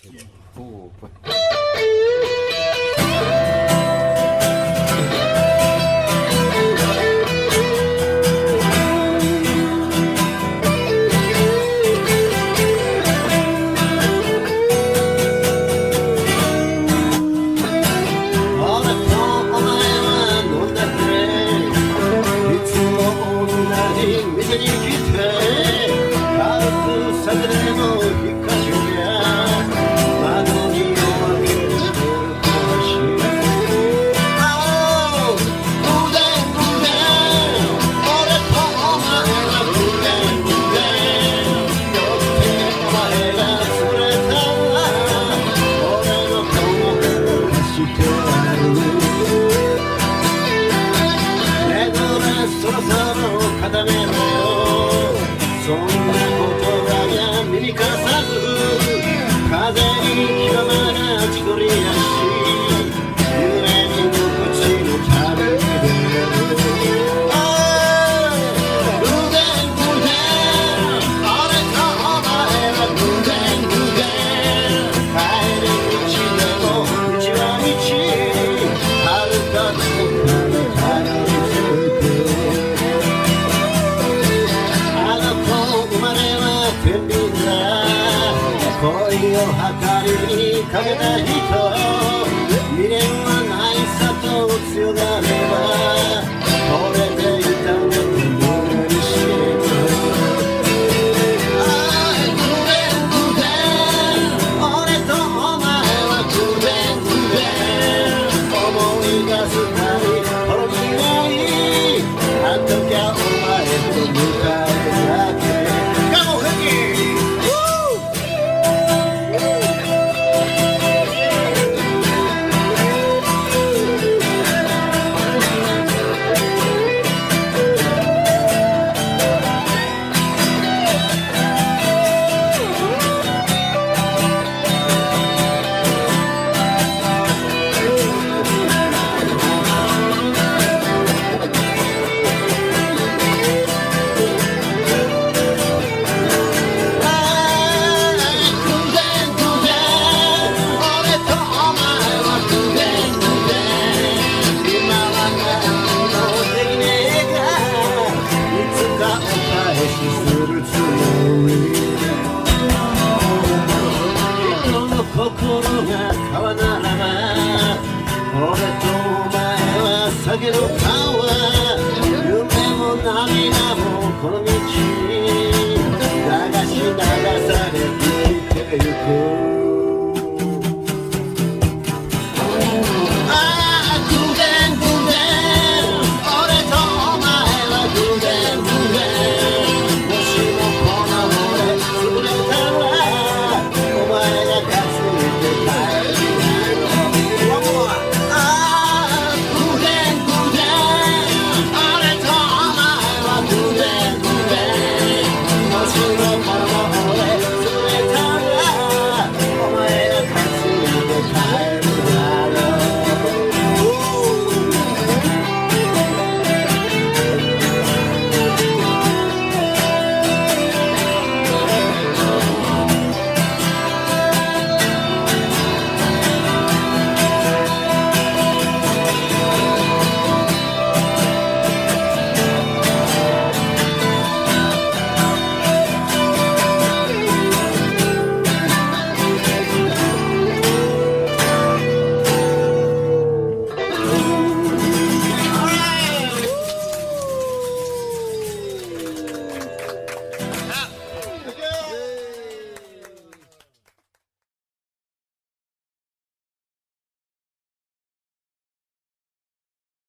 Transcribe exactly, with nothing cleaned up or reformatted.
おそろそろ固めろよ。そんな言葉が耳かさず風に極まら千鳥足夢に無口の旅で偶然偶然俺とお前は偶然偶然帰り道でも道は道遥か遠くにたどり着く恋を計りにかけた人未練はないさと強がれば惚れていたんだと胸にしめ偶然偶然俺とお前は偶然偶然思い出すたびほろ苦いあの時はお前と迎えだけ心が川ならば俺とお前は酒の川